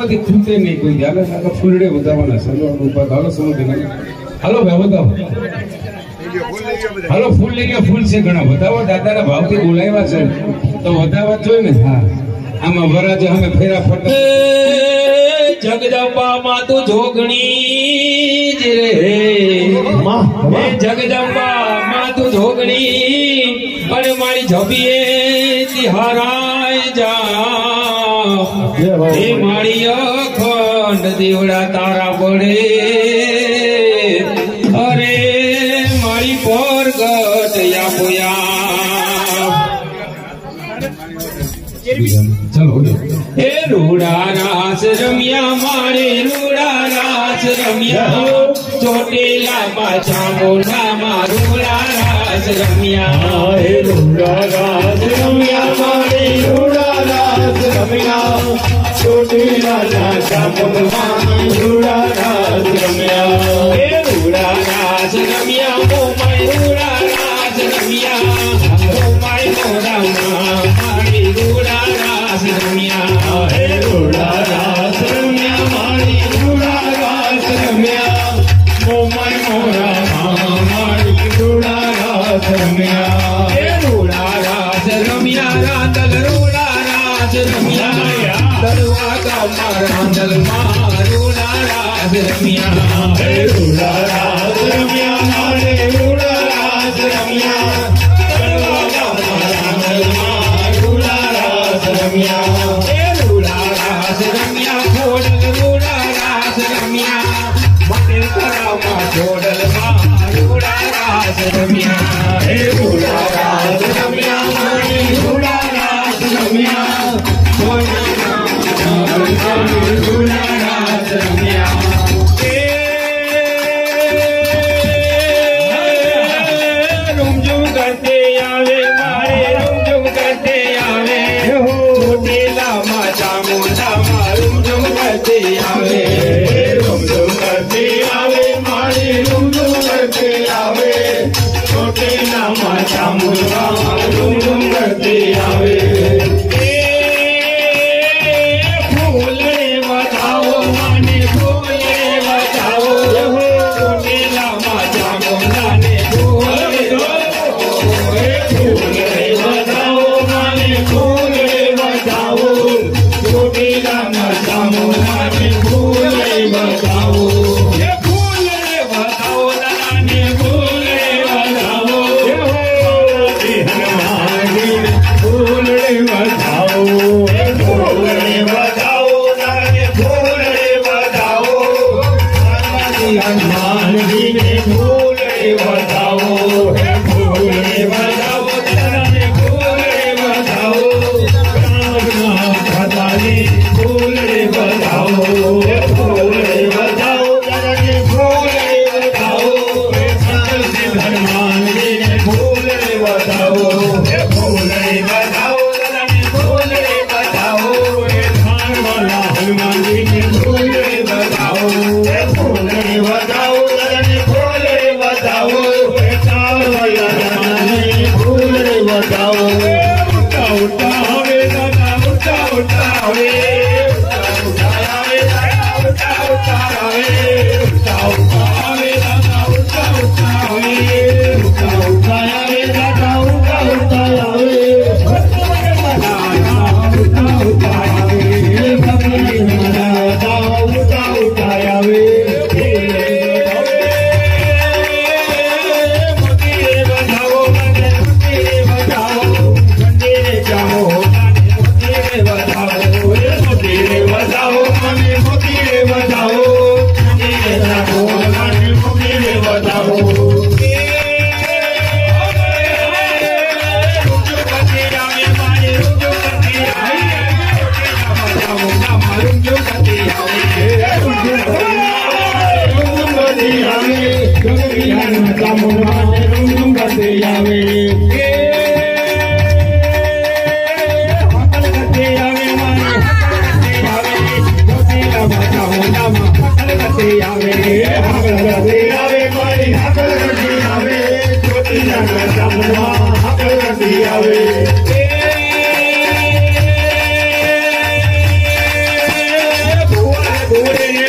બાકી ખૂટે નહીં કોઈ જાગે કાકા ફૂલડે વધારવાના સંગો ઉપર હાલો સમજ હાલો ભાઈ બતાવો હાલો ફૂલ લઈ ગયા ફૂલ છે ઘણા બતાવો દાદાના ભાવથી બોલાવ્યા છે તો વધારવા જોઈએ ને હા આમાં વરાજે અમે ફેરા ફરતા જગદંબા માં તું જોગણી જ રે જગદંબા માં તું જોગણી પણ મારી ઝબીએ તિહારાય જા એ મારી અખંડ દીવડા તારા પડે અરે મારી પરગટ યા ચલો એ રૂડા રાસ રમ્યા મારે રૂડા રાસ રમ્યા ચોટેલા પાછા મોઢામાં રૂડા રાસ રમ્યા હે રૂડા રાસ રમ્યા મારે રૂડા રાસ રમ્યા ચોટેલા પાછા મોઢામાં રૂડા રાસ રમ્યા એ રૂડા રાસ રમ્યા મોમાય રૂડા રાસ રમ્યા મોમાય મોઢામાં મારી રૂડા રાસ રમ્યા હે રૂડા રાસ રમ્યા મારી રૂડા રાસ રમ્યા મોમાય મોઢામાં મારી રૂડા રાસ રમ્યા એ રૂડા રાસ રમ્યા રાંદલ રૂડા રાસ રમ્યા દરવા ગામમાં રાંદલમાં રૂડા રાસ રમ્યા હે રૂડા રાસ રમ્યા મારે રૂડા રાસ રમ્યા દરવા ગામમાં રાંદલમાં રૂડા રાસ રમ્યા એ રૂડા રાસ રમ્યા ખોડલ રૂડા રાસ રમ્યા મટેલ કરામાં ખોડલમાં રૂડા રાસ રમ્યા હે રૂડા રાસ રમ્યા મારે રૂડા રાસ રમ્યા રૂડા રાસ રમ્યા રૂમઝુમ કરતે આવે મારે રૂમઝુમ કરતે આવે ચોટેલા માતા મોઢામાં રૂમઝુમ કરતે આવે રૂમઝુમ કરતે આવે મારે રૂમઝુમ કરતે આવે ચોટેલા માતા મોઢામાં રૂમઝુમ કરતે આવે ફૂલે વધાવો મને ફૂલે વધાવો ચોટેલા માતા મોઢાને ફૂલે ફૂલે વધાવો માને ફૂલે વધાવો ચોટેલા માતા મોઢાને ફૂલે વધાવો ફૂલે વધાવો દાદાને ફૂલે વધાવો હનુમાનજીને ફૂલે વધાવો ફૂલે વધાવો નાને ફૂલે વધાવો હનુમાનજીને ફૂલે વધાવો ફૂલે વધાવો નાને ફૂલે વધાવો ભગવાને ફૂલે વધાવો ફૂલે વધાવો નાને ફૂલે વધાવો હનુમાનજીને ફૂલે વધાવો ફૂલે વધાવો નાને ફૂલે વધાવો ખાનવાલા હનુમાનજીને ફૂલે વધાવો ફૂલે વધાવો નાને ફૂલે વધાવો ખાનવાલા હનુમાનજીને ફૂલે વધાવો ઉઠા ઉઠા હવે દાદા ઉઠા ઉઠા હવે ઉઠા આવે દાદા ઉઠા ઉઠા આવે ઉઠા ઉઠા આવે દાદા ઉઠા ઉઠા આવે ઉઠા ઉઠા આવે દાદા ઉઠા ઉઠા આવે ઉઠા ઉઠા આવે ભગવાન દાદા ઉઠા ઉઠા આવે મોતીએ વધાવો મને મોતીએ વધાવો મંદિરે જાઓ મોતીએ વધાવો મોતીએ વધાવો મને મોતીએ વધાવો મંદિરે જાઓ મને મોતીએ વધાવો આવે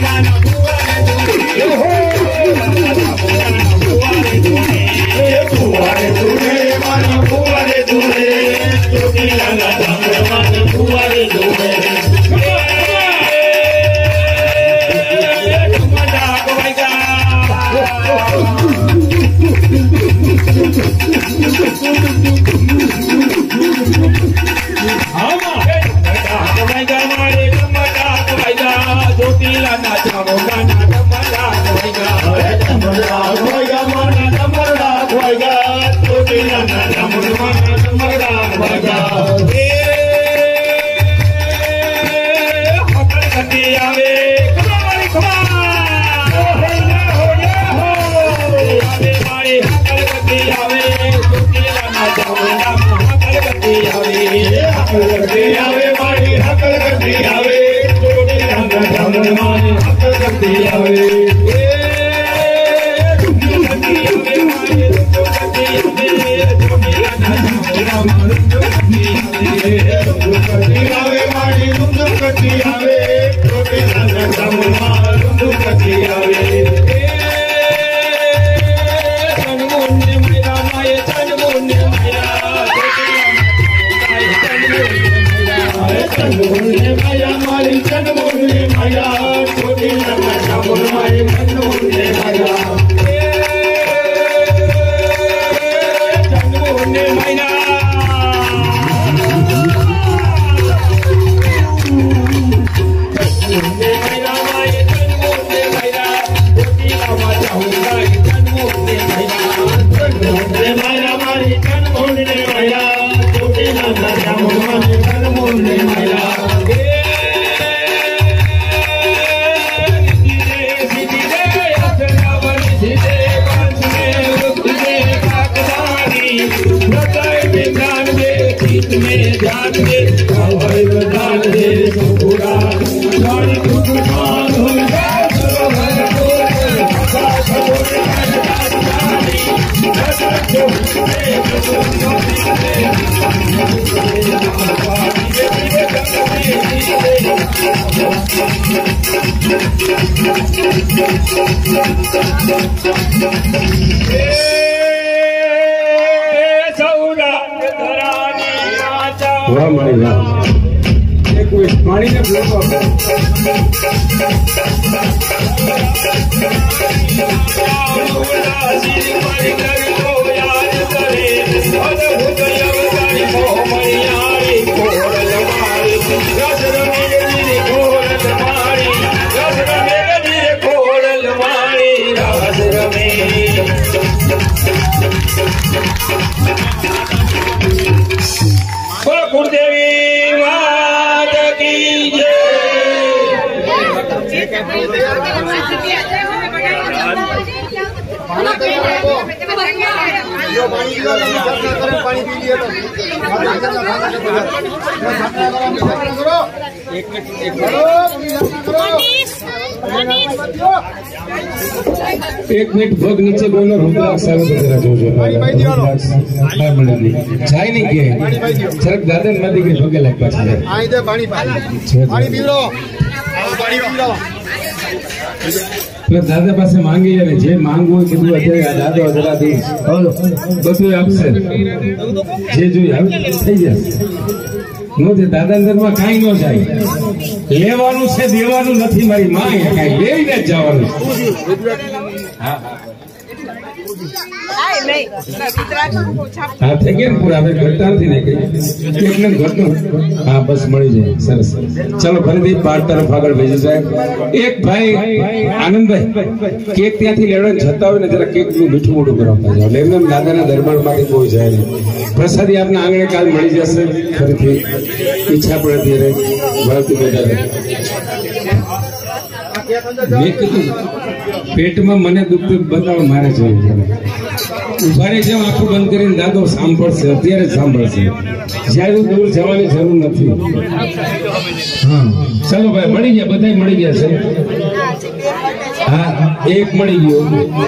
वाह मारी वाह एक पानी ने ब्लॉक कुलदेवी मात की जय। एक मिनट भोग नीचे बोलो रुद्राक्ष सालो तो जरा जोजो काय म्हणली चाय नहीं के सरक दादन नदी के भोगे लाग पाछी आई दे पानी पानी पीवरो पानी पीवरो એટલે દાદા પાસે માંગી અને જે માંગવું હોય કીધું અત્યારે દાદો જરા દે બધું આપશે જે જોઈએ આવે થઈ જશે નો જે દાદા અંદરમાં કાંઈ ન જાય લેવાનું છે દેવાનું નથી મારી માં કાંઈ લઈને જ જવાનું હા हाँ थे क्या पूरा हमें घटता थी नहीं कहीं घटना हाँ बस मड़ी जाए सरस चलो फरीदी बार तरफ आगे भेजी जाए एक भाई आनंद भाई केक ત્યાં થી લેવડે જતા હોય ને જરા કેક નું મીઠું મોઢું કરાવતા જાવ લેમને દાદાના દરબારમાંથી કોઈ જાય નહીં પ્રસાદી આપના આંગણે કાલ મળી જશે ફરીથી ઈચ્છા પડતી રહે ભરતી બેઠા મેં કીધું પેટમાં મને દુઃખ બતાવો મારે જોયું ઉભારે જેમ આંખું બંધ કરીને દાદો સાંભળશે અત્યારે જ સાંભળશે જ્યારે દૂર જવાની જરૂર નથી હા ચાલો ભાઈ મળી ગયા બધા મળી ગયા છે હા એક મળી ગયો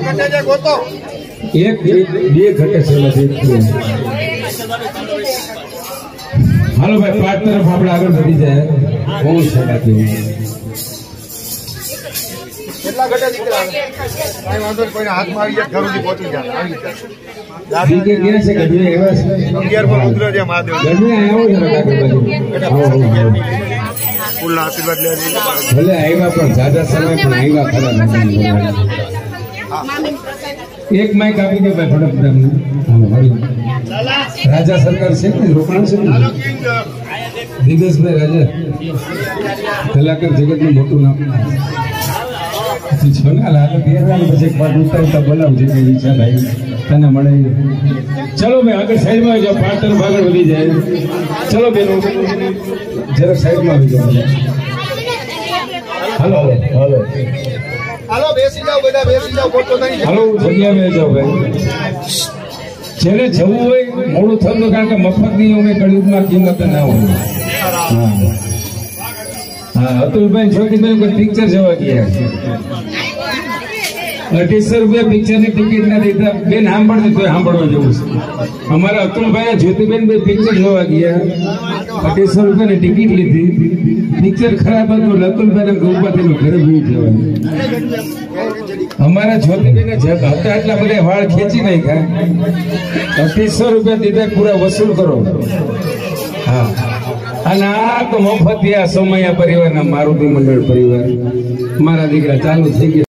એક બે ઘટે છે હાલો ભાઈ પાઠ તરફ આપણે આગળ વધી જાય કોણ છે બાકી કેટલા ઘટે દીકરા કાંઈ વાંધો નહીં, કોઈને હાથમાં આવી જાય ઘર સુધી પહોંચી જાય આવી જાય દીકે ગયા છે કે બે એવા છે 11 પર ઉતરે છે મહાદેવ ગમે આવો છે ડાકર બાજુ ફૂલના આશીર્વાદ લેવા ભલે આવ્યા પણ જાજા સમય પણ આવ્યા ખરા એક માઇક આપી દે ભાઈ ફટક તમને રાજા સરકાર છે ને રોકાણ છે ને દિગ્ગજભાઈ રાજા કલાકાર જગતનું મોટું નામ છો ને હાલત પછી એક વાર ઉતરતા બોલાવજો કે ઈચ્છા થાય તને મળે ચલો ભાઈ આગળ સાઈડમાં આવી જાઓ પાટણ ભાગળ વધી જાય ચલો બેનો જરા સાઈડમાં આવી જાઓ હાલો હાલો હાલો બેસી જાઓ બધા બેસી જાઓ ખોટો નહીં હાલો જગ્યા બે જાઓ ભાઈ જેને જવું હોય મોડું થતું કારણ કે મફતની અમે કળિયુગમાં કિંમત ના હોય હા અતુલભાઈ છોકરીભાઈ કોઈ પિક્ચર જોવા ગયા 2800 રૂપિયા પિક્ચરની ટિકિટ ના દીધા બેન સાંભળશે તો સાંભળવા જવું છે અમારા અતુલભાઈ જ્યોતિબેન ભાઈ પિક્ચર જોવા ગયા 2800 રૂપિયાની ટિકિટ લીધી પિક્ચર ખરાબ હતું અતુલભાઈ ગૌપાતીનું ઘરે ભૂલી જવાનું અમારા જ્યોતિબેન હતા એટલા બધા વાળ ખેંચી નાખ્યા 2800 રૂપિયા દીધા પૂરા વસૂલ કરો હા અને આ તો મફતિયા સોમૈયા પરિવારના મારુતિ મંડળ પરિવાર મારા દીકરા ચાલુ થઈ ગયા